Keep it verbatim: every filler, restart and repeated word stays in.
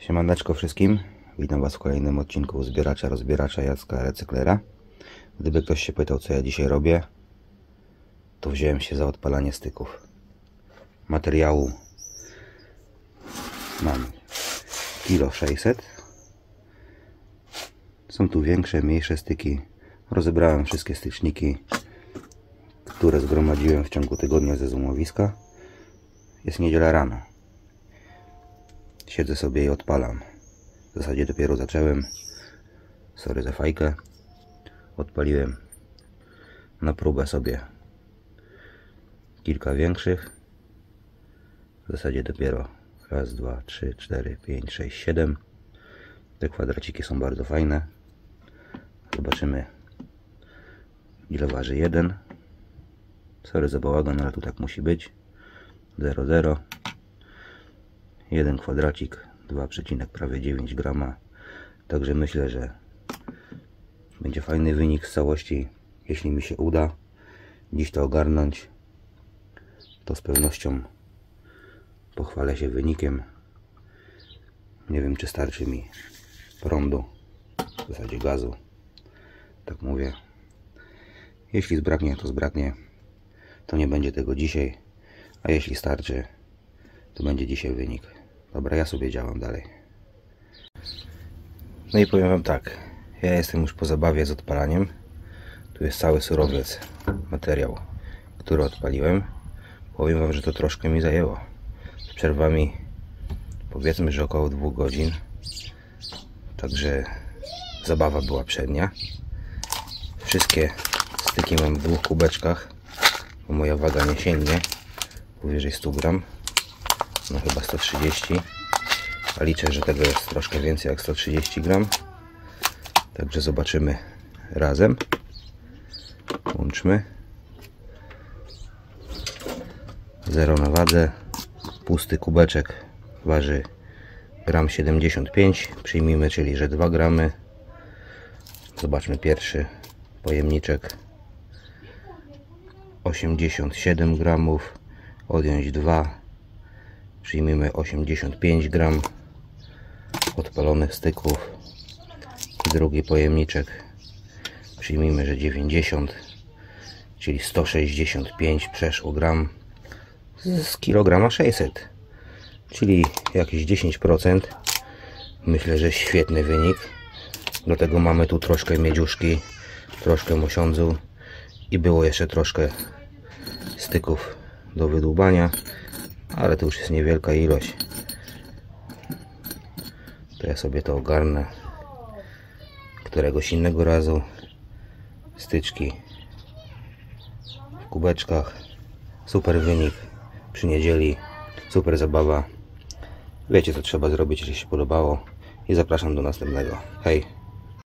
Siemaneczko wszystkim, witam Was w kolejnym odcinku zbieracza, rozbieracza Jacka Recyklera. Gdyby ktoś się pytał, co ja dzisiaj robię, to wziąłem się za odpalanie styków. Materiału mam kilo sześćset. Są tu większe, mniejsze styki. Rozebrałem wszystkie styczniki, które zgromadziłem w ciągu tygodnia ze złomowiska. Jest niedziela rano. Siedzę sobie i odpalam. W zasadzie dopiero zacząłem. Sorry za fajkę. Odpaliłem na próbę sobie kilka większych. W zasadzie dopiero raz, dwa, trzy, cztery, pięć, sześć, siedem. Te kwadraciki są bardzo fajne. Zobaczymy, ile waży jeden. Sorry za bałagan, ale tu tak musi być. zero, zero. Jeden kwadracik, dwa przecinek prawie dziewięć grama. Także myślę, że będzie fajny wynik z całości. Jeśli mi się uda dziś to ogarnąć, to z pewnością pochwalę się wynikiem. Nie wiem, czy starczy mi prądu, w zasadzie gazu. Tak mówię. Jeśli zbraknie, to zbraknie. To nie będzie tego dzisiaj. A jeśli starczy, to będzie dzisiaj wynik. Dobra, ja sobie działam dalej. No i powiem Wam tak. Ja jestem już po zabawie z odpalaniem. Tu jest cały surowiec, materiał, który odpaliłem. Powiem Wam, że to troszkę mi zajęło. Z przerwami powiedzmy, że około dwóch godzin. Także zabawa była przednia. Wszystkie styki mam w dwóch kubeczkach, bo moja waga nie sięgnie powyżej stu gram. No chyba sto trzydzieści, a liczę, że tego jest troszkę więcej jak sto trzydzieści gram. Także zobaczymy razem. Łączmy. Zero na wadze. Pusty kubeczek waży gram siedemdziesiąt pięć. Przyjmijmy, czyli że dwa gramy. Zobaczmy pierwszy pojemniczek. osiemdziesiąt siedem gramów. Odjąć dwa. Przyjmijmy osiemdziesiąt pięć gram odpalonych styków. I drugi pojemniczek. Przyjmijmy, że dziewięćdziesiąt, czyli sto sześćdziesiąt pięć przeszło gram z kilograma sześćset, czyli jakieś dziesięć procent. Myślę, że świetny wynik. Do tego mamy tu troszkę miedziuszki, troszkę mosiądzu i było jeszcze troszkę styków do wydłubania, ale to już jest niewielka ilość. To ja sobie to ogarnę któregoś innego razu. Styczki w kubeczkach. Super wynik przy niedzieli. Super zabawa. Wiecie, co trzeba zrobić, jeśli się podobało. I zapraszam do następnego. Hej!